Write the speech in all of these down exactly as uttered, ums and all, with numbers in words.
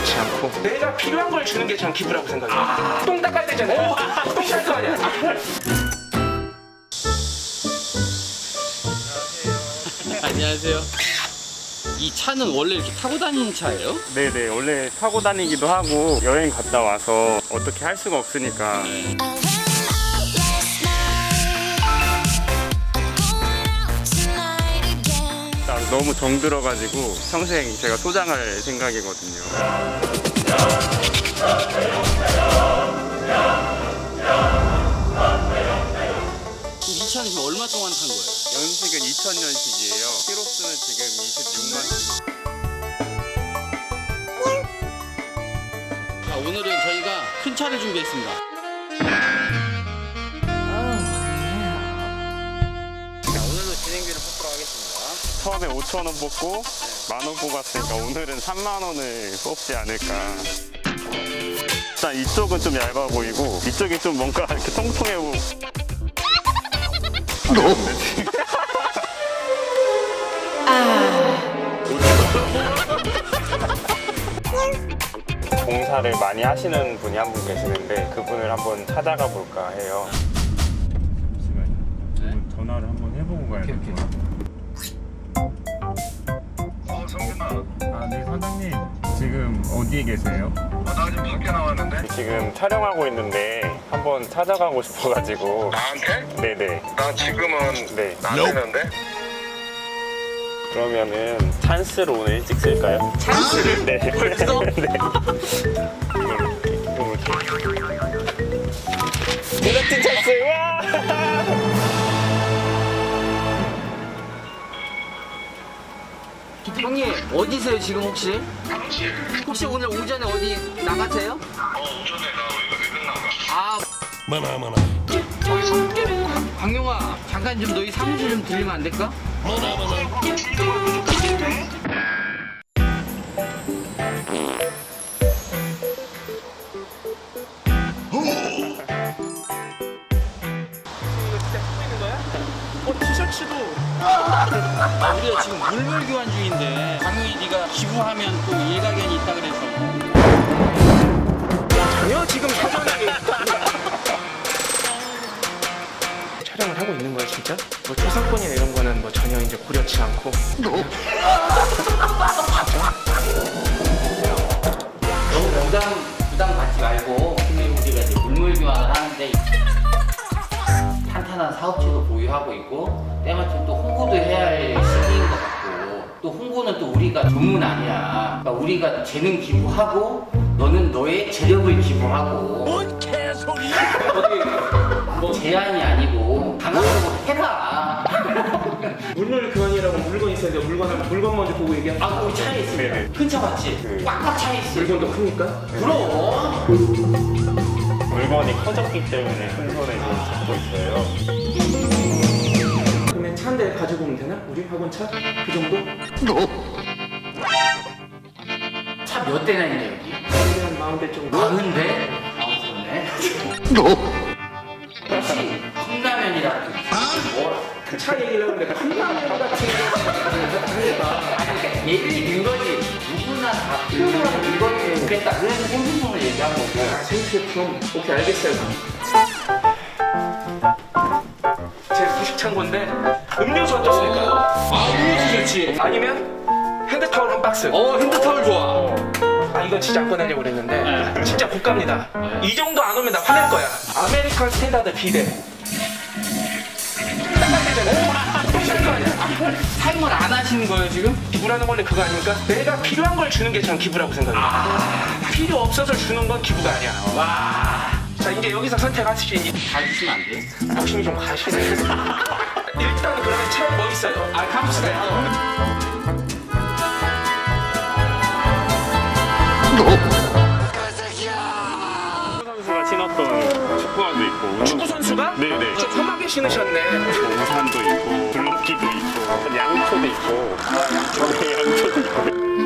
그렇지 않고 내가 필요한 걸 주는 게 전 기부라고 생각해요. 아, 똥 닦아야 되잖아요. 똥 닦을 거 아니야. 안녕하세요. 이 차는 원래 이렇게 타고 다니는 차예요? 네네, 원래 타고 다니기도 하고 여행 갔다 와서 어떻게 할 수가 없으니까. 네. 너무 정들어가지고 평생 제가 소장할 생각이거든요. 이 차는 지금 얼마 동안 탄 거예요? 연식은 이천 년식이에요. 키로수는 지금 이십육만 킬로. 자, 오늘은 저희가 큰 차를 준비했습니다. 자, 오늘도 진행비를 뽑도록 하겠습니다. 처음에 오천 원 뽑고 만 원 뽑았으니까 오늘은 삼만 원을 뽑지 않을까. 일단 이쪽은 좀 얇아 보이고 이쪽이 좀 뭔가 이렇게 통통해 보이고. 공사를 많이 하시는 분이 한 분 계시는데 그분을 한번 찾아가 볼까 해요. 잠시만요. 네? 전화를 한번 해보고 가야 될 것 같아요. 어, 성균아. 아, 네, 사장님. 지금 어디에 계세요? 어, 나 지금 밖에 나왔는데? 지금 촬영하고 있는데 한번 찾아가고 싶어가지고. 나한테? 네네. 나 지금은 네. 안 되는데? 그러면은 찬스로 오늘 일찍 쓸까요? 찬스를? 네. 벌써? 네. 제작진 찬스! 와! 형님 어디세요 지금 혹시? 당시. 혹시 오늘 오전에 어디 나가세요? 어, 오전에 나 이거 늦은 나가. 아 마나 마나 광용아 잠깐 좀 너희 사무실 좀 들리면 안 될까? 마나 마나 우리가 지금 물물 교환 중인데 광용이 네가 기부하면 또 일가견이 있다 그래서 전혀 지금 사전에 촬영을 하고 있는 거야 진짜? 뭐 초상권이나 이런 거는 뭐 전혀 이제 고려치 않고. 너무 부담 부담 갖지 말고 우리가 이제 물물 교환을 하는데 탄탄한 사업체도 보유하고 있고 때마침 또 홍보도 해야 할 시기인 것 같고 또 홍보는 또 우리가 전문 아니야. 그러니까 우리가 재능 기부하고 너는 너의 재력을 기부하고. 뭔 개소리야. 어디 뭐 제한이 아니고 강압적으로 해라. 물물 교환이라고 물건 있어야 돼. 물건 물건 먼저 보고 얘기하. 아, 우리 차에 있습니다. 네네. 큰 차 맞지? 그- 꽉꽉 차에 있어. 물건도 크니까. 그럼. 물건이 커졌기 때문에 큰 손에 좀 잡고 있어요. 그러면 차 한 대 가지고 오면 되나? 우리 학원 차? 그 정도? 차 몇 대나 있냐 여기? 한 마흔 대 정도. 마흔 대? 당황스럽네. 혹시 컵라면이라 뭐? 차 얘기를 하는데 컵라면 같은 거 하니까. 아니 그러니까 예를 든 거지. 누구나 다 표현하는 이거는 그랬다. 그래서 생필품을 얘기한 거고. 아, 생필품. 오케이, 알겠어요. 제 부식 창고인데 음료수 어떻습니까? 아 음료수 좋지. 아니면 핸드타월 한 박스. 어 핸드타월 좋아. 아, 이건 진짜 안 꺼내려고 그랬는데 네. 진짜 고가입니다. 네. 이 정도 안 오면 나 화낼 거야. 아메리칸 스탠다드 비데. 사용을 안 하시는 거예요 지금? 기부라는 원래 그거 아닙니까? 내가 필요한 걸 주는 게 전 기부라고 생각해요. 아. 필요 없어서 주는 건 기부가 아니야. 와. 자, 이제 여기서 선택하시지. 다 주시면 안 돼? 욕심이 좀 가시네. 일단 그러면 차에 뭐 있어요? 아 갑시다. 선수가 신었던 축구화도 있고. 축구 선수가? 네네. 저 험하게 신으셨네. 우산도 있고, 블록기도 있고, 양초도 있고. 네, 양초도 있고.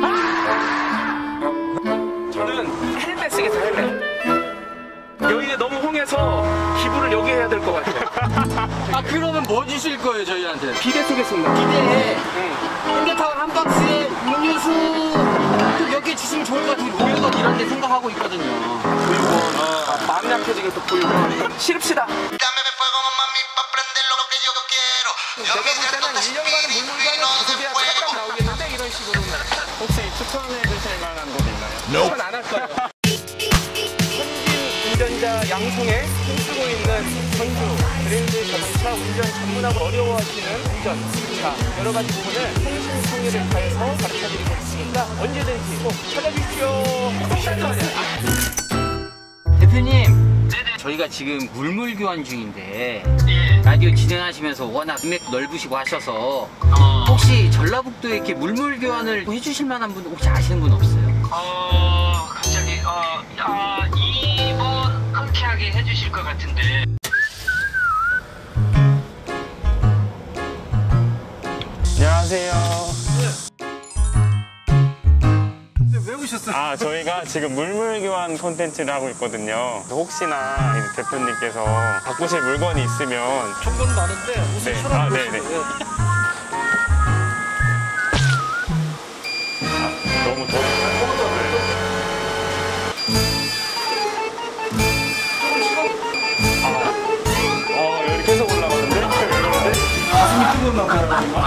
저는 헬멧 쓰겠어, 헬멧. 여기가 너무 홍해서 기부를 여기 해야 될 것 같아요. 아 그러면 뭐 주실 거예요 저희한테? 비대 쓰겠습니다. 기대해. 응. 핸드타월 한 박스에 음료수 또 몇 개 주시면 좋을 것 같은데 뭐였거든? 그렇게 생각하고 있거든요. 보육원. 아, 마음 약해지게 또 보육원. 실읍시다. Dame fuego, mami, pa' prender lo que yo quiero. Yo 내가 볼 quisiera 때는 일 년간은 물물관을 구속해야 잠깐 나오겠는데 이런 식으로는. 혹시 추천해 주실 만한 곳 있나요? 그건 안 할 거예요. 현진 운전자 양성에 힘쓰고 있는 전주 그랜드 자동차 운전 전문하고 어려워하시는 운전, 자 여러 가지 부분을 성심성의를 다해서 가르쳐드리고 있으니까 언제든지 꼭 찾아주십시오. 대표님, 저희가 지금 물물 교환 중인데 라디오 진행하시면서 워낙 인맥 넓으시고 하셔서 혹시 전라북도에 이렇게 물물 교환을 해주실 만한 분 혹시 아시는 분 없어요? 어, 갑자기, 어, 아, 이번 흔쾌하게 해주실 것 같은데. 안녕하세요. 왜 오셨어요? 아, 저희가 지금 물물 교환 콘텐츠를 하고 있거든요. 혹시나 이 대표님께서 바꾸실 물건이 있으면 정보는 많은데 우선 네. 서로 아, 보시고, 네네. 예. 아, 너무 더워요. 아, 어, 여기 계속 올라가는데? 왜 그러는데? 가슴이 뜨거웠나 봐요.